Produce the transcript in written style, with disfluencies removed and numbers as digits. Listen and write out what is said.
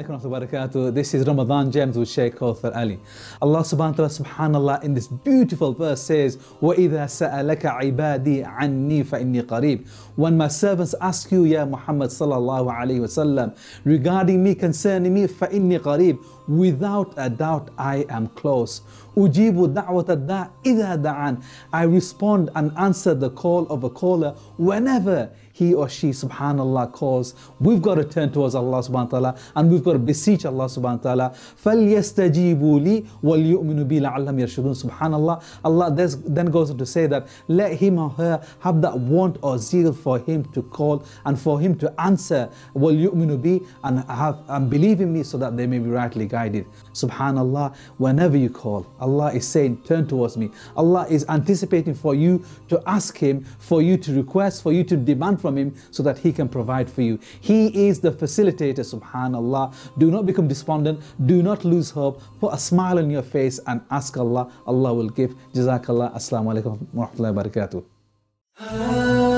alaikum wa rahmatullahi wa barakatuh. This is Ramadan Gems with Sheikh Kauther Ali. Allah subhanahu wa ta'ala, subhanallah, in this beautiful verse says, وَإِذَا سَأَلَكَ عِبَادِي عَنِّي فَإِنِّي قَرِيبٌ. When my servants ask you, Ya Muhammad sallallahu alayhi wa sallam, regarding me, concerning me, فَإِنِّي قَرِيبٌ. Without a doubt, I am close. أُجِيبُ دَعْوَةَ الدَّاعِ إِذَا دَعَانِ. I respond and answer the call of a caller whenever he or she, subhanallah, calls. We've got to turn towards Allah subhanahu wa ta'ala, and we've got to beseech Allah subhanahu wa ta'ala. فَلْيَسْتَجِيبُوا لِي وَلْيُؤْمِنُوا بِي لَعَلَّهُمْ يَرْشُدُونَ. Subhanallah, Allah then goes on to say that let him or her have that want or zeal for him to call and for him to answer, وَلْيُؤْمِنُوا بِي, and believe in me, so that they may be rightly guided. Subhanallah, whenever you call, Allah is saying, turn towards me. Allah is anticipating for you to ask Him, for you to request, for you to demand from Him, so that He can provide for you. He is the facilitator, subhanallah. Do not become despondent. Do not lose hope. Put a smile on your face and ask Allah. Allah will give. JazakAllah. Assalamu alaikum wa rahmatullahi wa barakatuh.